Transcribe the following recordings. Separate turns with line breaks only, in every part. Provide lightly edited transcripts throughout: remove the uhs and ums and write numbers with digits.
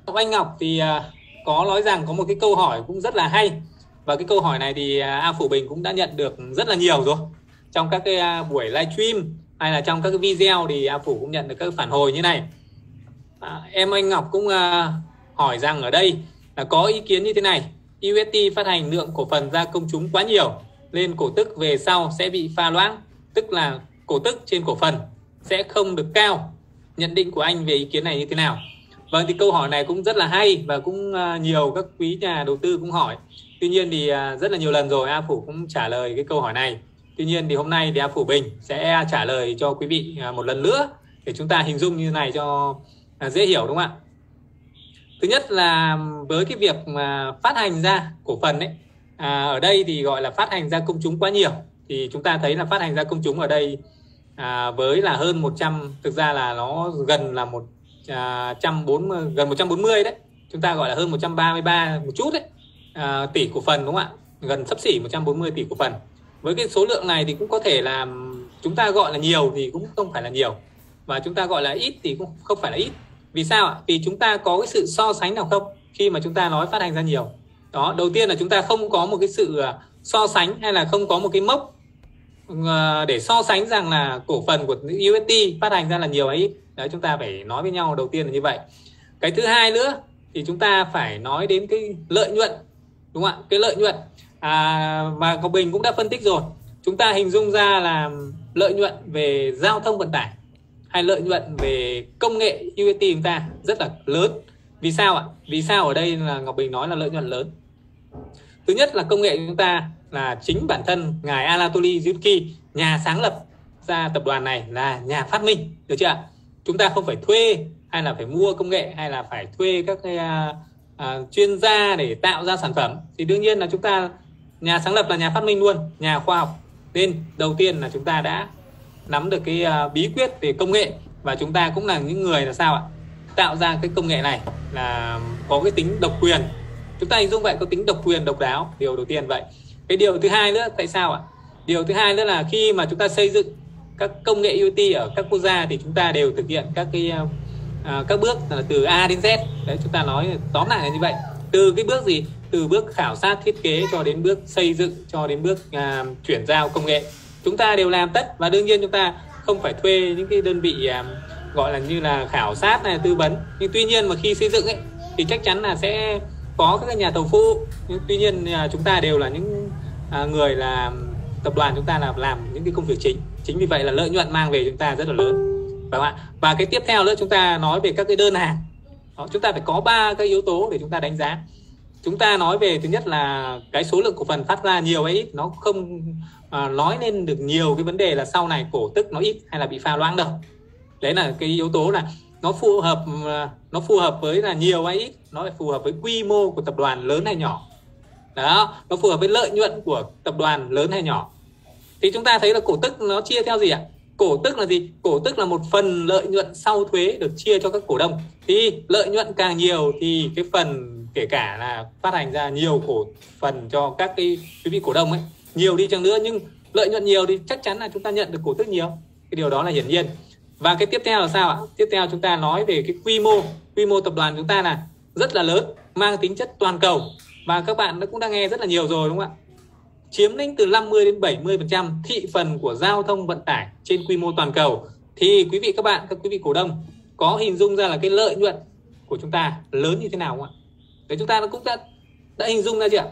Anh Ngọc thì có nói rằng có một cái câu hỏi cũng rất là hay, và cái câu hỏi này thì A Phủ Bình cũng đã nhận được rất là nhiều rồi. Trong các cái buổi livestream hay là trong các cái video thì A Phủ cũng nhận được các phản hồi như này. Em Anh Ngọc cũng hỏi rằng ở đây là có ý kiến như thế này: UST phát hành lượng cổ phần ra công chúng quá nhiều nên cổ tức về sau sẽ bị pha loãng, tức là cổ tức trên cổ phần sẽ không được cao. Nhận định của anh về ý kiến này như thế nào? Vâng, thì câu hỏi này cũng rất là hay và cũng nhiều các quý nhà đầu tư cũng hỏi. Tuy nhiên thì rất là nhiều lần rồi A Phủ cũng trả lời cái câu hỏi này. Tuy nhiên thì hôm nay thì A Phủ Bình sẽ trả lời cho quý vị một lần nữa để chúng ta hình dung như thế này cho dễ hiểu, đúng không ạ? Thứ nhất là với cái việc mà phát hành ra cổ phần ấy, ở đây thì gọi là phát hành ra công chúng quá nhiều, thì chúng ta thấy là phát hành ra công chúng ở đây với là hơn 100, thực ra là nó gần là 140, gần 140 đấy, chúng ta gọi là hơn 133 một chút đấy, tỷ cổ phần, đúng không ạ? Gần xấp xỉ 140 tỷ cổ phần. Với cái số lượng này thì cũng có thể là chúng ta gọi là nhiều thì cũng không phải là nhiều, và chúng ta gọi là ít thì cũng không phải là ít. Vì sao ạ? Vì chúng ta có cái sự so sánh nào không khi mà chúng ta nói phát hành ra nhiều? Đó, đầu tiên là chúng ta không có một cái sự so sánh, hay là không có một cái mốc để so sánh rằng là cổ phần của UST phát hành ra là nhiều hay ít. Đấy, chúng ta phải nói với nhau đầu tiên là như vậy. Cái thứ hai nữa thì chúng ta phải nói đến cái lợi nhuận, đúng không ạ? Cái lợi nhuận mà Ngọc Bình cũng đã phân tích rồi. Chúng ta hình dung ra là lợi nhuận về giao thông vận tải hay lợi nhuận về công nghệ UST chúng ta rất là lớn. Vì sao ạ? Vì sao ở đây là Ngọc Bình nói là lợi nhuận lớn? Thứ nhất là công nghệ chúng ta là chính bản thân ngài Anatoly Zhivky, nhà sáng lập ra tập đoàn này, là nhà phát minh, được chưa ạ? Chúng ta không phải thuê hay là phải mua công nghệ hay là phải thuê các cái chuyên gia để tạo ra sản phẩm. Thì đương nhiên là chúng ta nhà sáng lập là nhà phát minh luôn, nhà khoa học, nên đầu tiên là chúng ta đã nắm được cái bí quyết về công nghệ, và chúng ta cũng là những người là sao ạ? Tạo ra cái công nghệ này là có cái tính độc quyền. Chúng ta hình dung vậy, có tính độc quyền, độc đáo, điều đầu tiên vậy. Cái điều thứ hai nữa, tại sao ạ? Điều thứ hai nữa là khi mà chúng ta xây dựng các công nghệ IoT ở các quốc gia thì chúng ta đều thực hiện các bước là từ A đến Z. Đấy, chúng ta nói tóm lại là như vậy. Từ cái bước gì? Từ bước khảo sát thiết kế cho đến bước xây dựng, cho đến bước chuyển giao công nghệ, chúng ta đều làm tất. Và đương nhiên chúng ta không phải thuê những cái đơn vị gọi là như là khảo sát này, tư vấn. Nhưng tuy nhiên mà khi xây dựng ấy thì chắc chắn là sẽ có các nhà thầu phụ. Nhưng tuy nhiên chúng ta đều là những người là tập đoàn, chúng ta là làm những cái công việc chính. Chính vì vậy là lợi nhuận mang về chúng ta rất là lớn, phải không ạ? Và cái tiếp theo nữa, chúng ta nói về các cái đơn hàng. Đó, chúng ta phải có 3 cái yếu tố để chúng ta đánh giá. Chúng ta nói về thứ nhất là cái số lượng cổ phần phát ra nhiều hay ít, nó không nói lên được nhiều cái vấn đề là sau này cổ tức nó ít hay là bị pha loãng đâu. Đấy là cái yếu tố là nó phù hợp với là nhiều hay ít, nó lại phù hợp với quy mô của tập đoàn lớn hay nhỏ. Đó, nó phù hợp với lợi nhuận của tập đoàn lớn hay nhỏ. Thì chúng ta thấy là cổ tức nó chia theo gì ạ? Cổ tức là gì? Cổ tức là một phần lợi nhuận sau thuế được chia cho các cổ đông. Thì lợi nhuận càng nhiều thì cái phần, kể cả là phát hành ra nhiều cổ phần cho các cái vị cổ đông ấy, nhiều đi chăng nữa, nhưng lợi nhuận nhiều thì chắc chắn là chúng ta nhận được cổ tức nhiều. Cái điều đó là hiển nhiên. Và cái tiếp theo là sao ạ? Tiếp theo chúng ta nói về cái quy mô tập đoàn chúng ta là rất là lớn, mang tính chất toàn cầu. Và các bạn cũng đã nghe rất là nhiều rồi, đúng không ạ? Chiếm lĩnh từ 50 đến 70% thị phần của giao thông vận tải trên quy mô toàn cầu. Thì quý vị các bạn, các quý vị cổ đông có hình dung ra là cái lợi nhuận của chúng ta lớn như thế nào không ạ? Đấy, chúng ta cũng đã hình dung ra chưa ạ?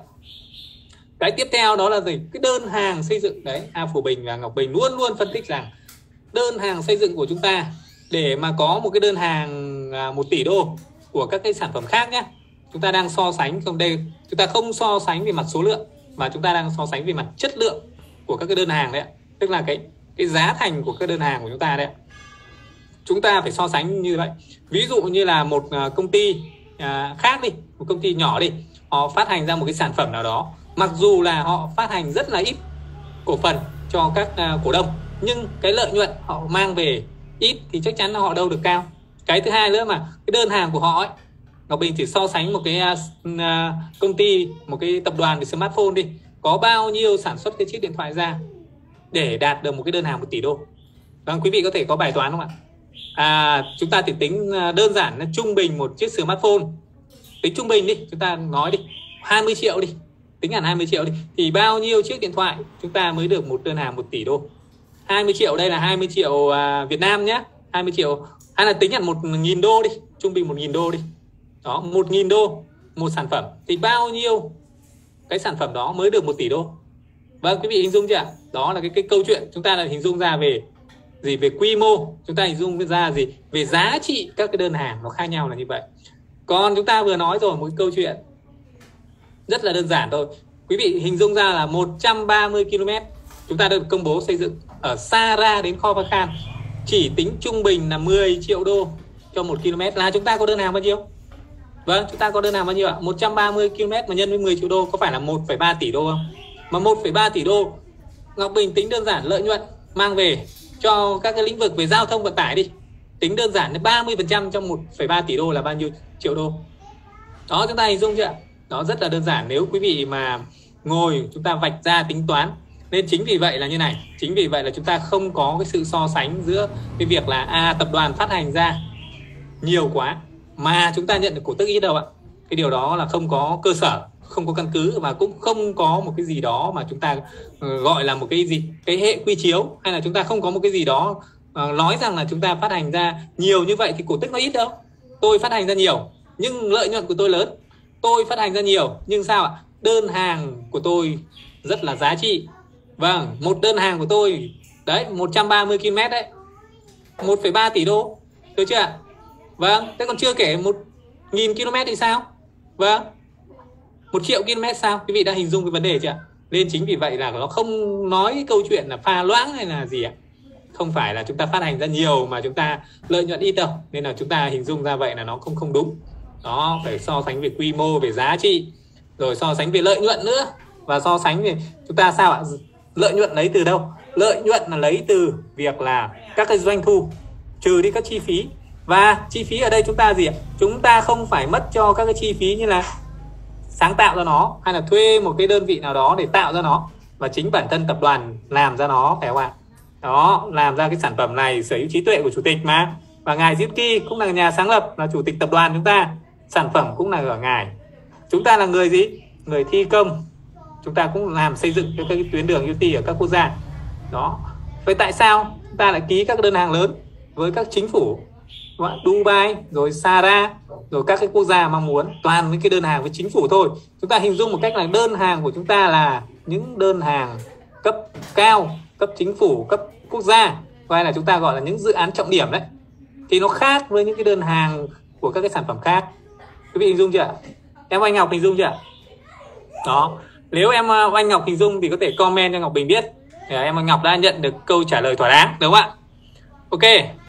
Cái tiếp theo đó là gì? Cái đơn hàng xây dựng. Đấy, A Phủ Bình và Ngọc Bình luôn luôn phân tích rằng đơn hàng xây dựng của chúng ta, để mà có một cái đơn hàng 1 tỷ đô của các cái sản phẩm khác nhé, chúng ta đang so sánh không đây, chúng ta không so sánh về mặt số lượng mà chúng ta đang so sánh về mặt chất lượng của các cái đơn hàng đấy, tức là cái giá thành của các đơn hàng của chúng ta đấy. Chúng ta phải so sánh như vậy. Ví dụ như là một công ty khác đi, một công ty nhỏ đi, họ phát hành ra một cái sản phẩm nào đó, mặc dù là họ phát hành rất là ít cổ phần cho các cổ đông, nhưng cái lợi nhuận họ mang về ít thì chắc chắn là họ đâu được cao. Cái thứ hai nữa, mà cái đơn hàng của họ ấy, Ngọc Bình chỉ so sánh một cái công ty, một cái tập đoàn về smartphone đi, có bao nhiêu sản xuất cái chiếc điện thoại ra để đạt được một cái đơn hàng 1 tỷ đô. Vâng, quý vị có thể có bài toán không ạ? Chúng ta chỉ tính đơn giản là trung bình một chiếc smartphone tính trung bình đi, chúng ta nói đi 20 triệu đi, tính hẳn 20 triệu đi, thì bao nhiêu chiếc điện thoại chúng ta mới được một đơn hàng 1 tỷ đô? 20 triệu đây là 20 triệu Việt Nam nhé, 20 triệu, hay là tính hẳn 1.000 đô đi, trung bình 1.000 đô đi. Đó, 1.000 đô một sản phẩm, thì bao nhiêu cái sản phẩm đó mới được 1 tỷ đô? Vâng, quý vị hình dung chưa? Đó là cái câu chuyện chúng ta là hình dung ra về gì, về quy mô, chúng ta hình dung ra gì, về giá trị các cái đơn hàng nó khác nhau là như vậy. Còn chúng ta vừa nói rồi một cái câu chuyện rất là đơn giản thôi. Quý vị hình dung ra là 130 km chúng ta được công bố xây dựng ở Sara đến Kho Bắc Khan, chỉ tính trung bình là 10 triệu đô cho 1 km, là chúng ta có đơn hàng bao nhiêu? Vâng, chúng ta có đơn hàng bao nhiêu ạ? 130 km mà nhân với 10 triệu đô có phải là 1,3 tỷ đô không? Mà 1,3 tỷ đô, Ngọc Bình tính đơn giản lợi nhuận mang về cho các cái lĩnh vực về giao thông vận tải đi, tính đơn giản là 30% trong 1,3 tỷ đô là bao nhiêu triệu đô? Đó, chúng ta hình dung chưa? Đó, rất là đơn giản nếu quý vị mà ngồi chúng ta vạch ra tính toán. Nên chính vì vậy là như này, chính vì vậy là chúng ta không có cái sự so sánh giữa cái việc là tập đoàn phát hành ra nhiều quá mà chúng ta nhận được cổ tức ít đâu ạ. Cái điều đó là không có cơ sở, không có căn cứ, và cũng không có một cái gì đó mà chúng ta gọi là một cái gì, cái hệ quy chiếu, hay là chúng ta không có một cái gì đó nói rằng là chúng ta phát hành ra nhiều như vậy thì cổ tức nó ít đâu. Tôi phát hành ra nhiều nhưng lợi nhuận của tôi lớn, tôi phát hành ra nhiều nhưng sao ạ? Đơn hàng của tôi rất là giá trị. Vâng, một đơn hàng của tôi đấy 130 km đấy, 1,3 tỷ đô, được chưa ạ? Vâng, thế còn chưa kể 1.000 km thì sao? Vâng, 1 triệu km sao? Quý vị đã hình dung cái vấn đề chưa? Nên chính vì vậy là nó không nói cái câu chuyện là pha loãng hay là gì ạ. Không phải là chúng ta phát hành ra nhiều mà chúng ta lợi nhuận ít đâu. Nên là chúng ta hình dung ra vậy là nó không đúng. Đó, phải so sánh về quy mô, về giá trị, rồi so sánh về lợi nhuận nữa. Và so sánh về chúng ta sao ạ? Lợi nhuận lấy từ đâu? Lợi nhuận là lấy từ việc là các cái doanh thu trừ đi các chi phí. Và chi phí ở đây chúng ta gì ạ? Chúng ta không phải mất cho các cái chi phí như là sáng tạo ra nó, hay là thuê một cái đơn vị nào đó để tạo ra nó, và chính bản thân tập đoàn làm ra nó, phải không ạ? Đó, làm ra cái sản phẩm này sở hữu trí tuệ của chủ tịch mà. Và ngài Diếp Ki cũng là nhà sáng lập, là chủ tịch tập đoàn chúng ta. Sản phẩm cũng là ở ngài. Chúng ta là người gì? Người thi công. Chúng ta cũng làm xây dựng các cái tuyến đường UT ở các quốc gia. Đó. Vậy tại sao chúng ta lại ký các đơn hàng lớn với các chính phủ Dubai, rồi Sara, rồi các cái quốc gia mong muốn toàn với cái đơn hàng với chính phủ thôi? Chúng ta hình dung một cách là đơn hàng của chúng ta là những đơn hàng cấp cao, cấp chính phủ, cấp quốc gia, hay là chúng ta gọi là những dự án trọng điểm đấy, thì nó khác với những cái đơn hàng của các cái sản phẩm khác. Quý vị hình dung chưa? Em Anh Ngọc hình dung chưa? Đó, nếu em Anh Ngọc hình dung thì có thể comment cho Ngọc Bình biết em Anh Ngọc đã nhận được câu trả lời thỏa đáng, đúng không ạ? Ok.